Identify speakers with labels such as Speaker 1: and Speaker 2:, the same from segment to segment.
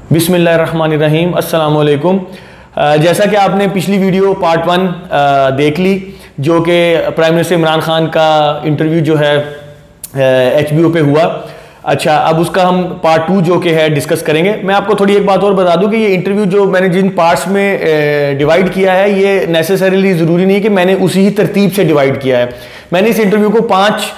Speaker 1: बिस्मिल्लाहिर्रहमानिर्रहीम, अस्सलाम वालेकुम। जैसा कि आपने पिछली वीडियो पार्ट 1 देख ली, जो कि प्राइम मिनिस्टर इमरान खान का इंटरव्यू जो है HBO पे हुआ। अच्छा, अब उसका हम पार्ट 2 जो कि है डिस्कस करेंगे। मैं आपको थोड़ी एक बात और बता दूं कि ये इंटरव्यू जो मैंने जिन पार्ट्स में डिवाइड किया है, ये नेसेसरीली ज़रूरी नहीं कि मैंने उसी ही तरतीब से डिवाइड किया है। मैंने इस इंटरव्यू को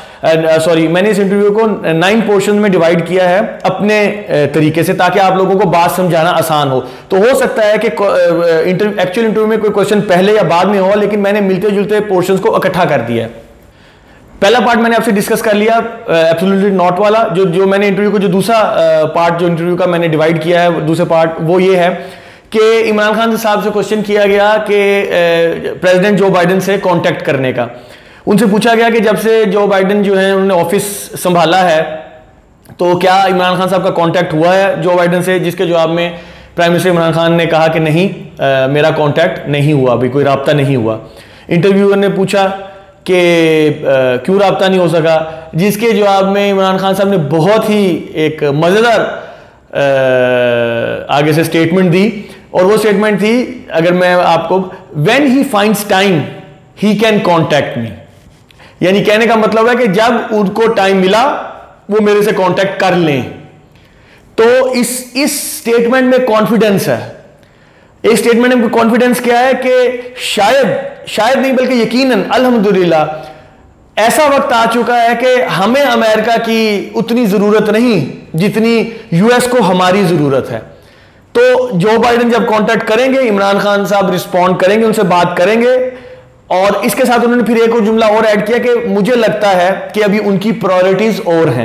Speaker 1: 9 पोर्शन में डिवाइड किया है अपने तरीके से, ताकि आप लोगों को बात समझाना आसान हो। तो हो सकता है कि एक्चुअल इंटरव्यू में कोई क्वेश्चन पहले या बाद में हो, लेकिन मैंने मिलते जुलते पोर्शंस को इकट्ठा कर दिया है। पहला पार्ट मैंने आपसे डिस्कस कर लिया, एब्सोल्युटली नॉट वाला। जो मैंने इंटरव्यू को जो दूसरा पार्ट जो इंटरव्यू का मैंने डिवाइड किया है, दूसरा पार्ट वो ये है कि इमरान खान साहब से क्वेश्चन किया गया कि प्रेसिडेंट जो बाइडेन से कांटेक्ट करने का। उनसे पूछा गया कि जब से जो बाइडेन जो है उन्होंने ऑफिस संभाला है, तो क्या इमरान खान साहब का कांटेक्ट हुआ है जो बाइडेन से, जिसके जवाब में प्राइम मिनिस्टर इमरान खान ने कहा कि नहीं, मेरा कांटेक्ट नहीं हुआ, अभी कोई रब्ता नहीं हुआ। इंटरव्यूअर ने पूछा कि क्यों रब्ता नहीं हो सका, जिसके जवाब में इमरान खान साहब ने बहुत ही एक मज़ेदार आगे से स्टेटमेंट दी। और वो स्टेटमेंट थी, अगर मैं आपको, when he finds time he can contact me. यानी कहने का मतलब है कि जब उनको टाइम मिला वो मेरे से कांटेक्ट कर लें। तो इस स्टेटमेंट में कॉन्फिडेंस है। इस स्टेटमेंट में कॉन्फिडेंस क्या है कि शायद नहीं बल्कि यकीनन अल्हम्दुलिल्लाह ऐसा वक्त आ चुका है कि हमें अमेरिका की उतनी जरूरत नहीं जितनी यूएस को हमारी जरूरत है। तो जो बाइडेन जब कांटेक्ट करेंगे, इमरान खान साहब रिस्पॉन्ड करेंगे, उनसे बात करेंगे। और इसके साथ उन्होंने फिर एक और जुमला और ऐड किया कि मुझे लगता है कि अभी उनकी प्रायोरिटीज और हैं।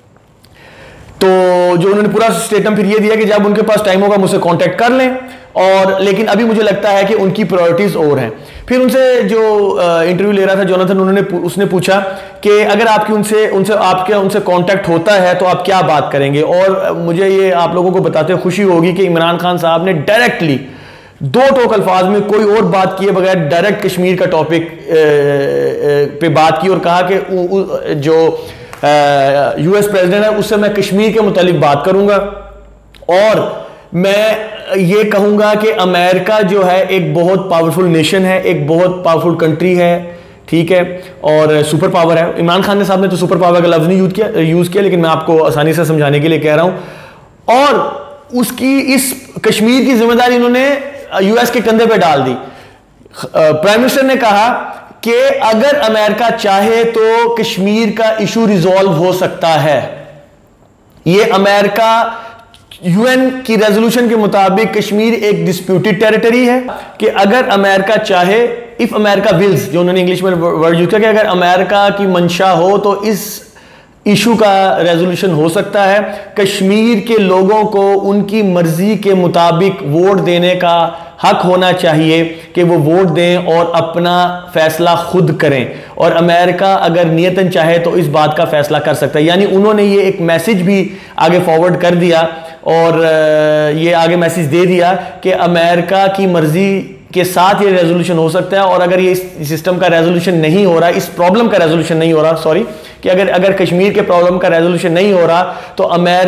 Speaker 1: तो जो उन्होंने पूरा स्टेटमेंट फिर ये दिया कि जब उनके पास टाइम होगा मुझसे कांटेक्ट कर लें, और लेकिन अभी मुझे लगता है कि उनकी प्रायोरिटीज और हैं। फिर उनसे जो इंटरव्यू ले रहा था जोनाथन, उसने पूछा कि अगर आपकी उनसे कांटेक्ट होता है तो आप क्या बात करेंगे। और मुझे ये आप लोगों को बताते हुए खुशी होगी कि इमरान खान साहब ने डायरेक्टली 2 टोक अल्फाज में कोई और बात किए बगैर डायरेक्ट कश्मीर का टॉपिक पे बात की और कहा कि जो यूएस प्रेसिडेंट है उससे मैं कश्मीर के मुतालिक बात करूंगा, और मैं ये कहूंगा कि अमेरिका जो है एक बहुत पावरफुल नेशन है, एक बहुत पावरफुल कंट्री है, ठीक है, और सुपर पावर है। इमरान खान साहब ने तो सुपर पावर का लफ्ज नहीं यूज किया, लेकिन मैं आपको आसानी से समझाने के लिए कह रहा हूं। और उसकी इस कश्मीर की जिम्मेदारी इन्होंने यूएस के कंधे पे डाल दी। प्राइम मिनिस्टर ने कहा कि अगर अमेरिका चाहे तो कश्मीर का इशू रिजॉल्व हो सकता है। ये अमेरिका यूएन की रेजोल्यूशन के मुताबिक कश्मीर एक डिस्प्यूटेड टेरिटरी है कि अगर अमेरिका चाहे, इफ अमेरिका विल्स, जो उन्होंने इंग्लिश में वर्ड यूज किया कि अगर अमेरिका की मंशा हो तो इस इशू का रेजोल्यूशन हो सकता है। कश्मीर के लोगों को उनकी मर्जी के मुताबिक वोट देने का हक होना चाहिए कि वो वोट दें और अपना फैसला खुद करें, और अमेरिका अगर नियतन चाहे तो इस बात का फैसला कर सकता है। यानी उन्होंने ये एक मैसेज भी आगे फॉरवर्ड कर दिया और ये आगे मैसेज दे दिया कि अमेरिका की मर्जी के साथ ये रेजोल्यूशन हो सकता है। और अगर ये इस सिस्टम का रेजोल्यूशन नहीं हो रहा, इस प्रॉब्लम का रेजोल्यूशन नहीं हो रहा, सॉरी, कि अगर कश्मीर के प्रॉब्लम का रेजोल्यूशन नहीं हो रहा, तो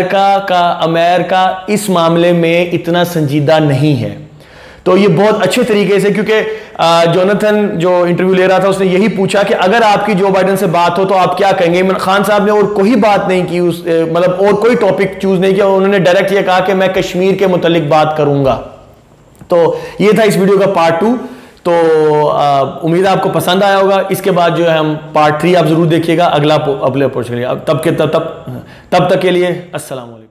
Speaker 1: अमेरिका इस मामले में इतना संजीदा नहीं है। तो ये बहुत अच्छे तरीके से, क्योंकि जोनाथन जो इंटरव्यू ले रहा था उसने यही पूछा कि अगर आपकी जो बाइडेन से बात हो तो आप क्या कहेंगे। इमरान खान साहब ने और कोई बात नहीं की, मतलब और कोई टॉपिक चूज नहीं किया। उन्होंने डायरेक्ट ये कहा कि मैं कश्मीर के मुतालिक बात करूंगा। तो ये था इस वीडियो का पार्ट 2। तो उम्मीद है आपको पसंद आया होगा। इसके बाद जो है हम पार्ट 3 आप जरूर देखिएगा, अगला पोर्शन। तब तक के लिए अस्सलाम वालेकुम।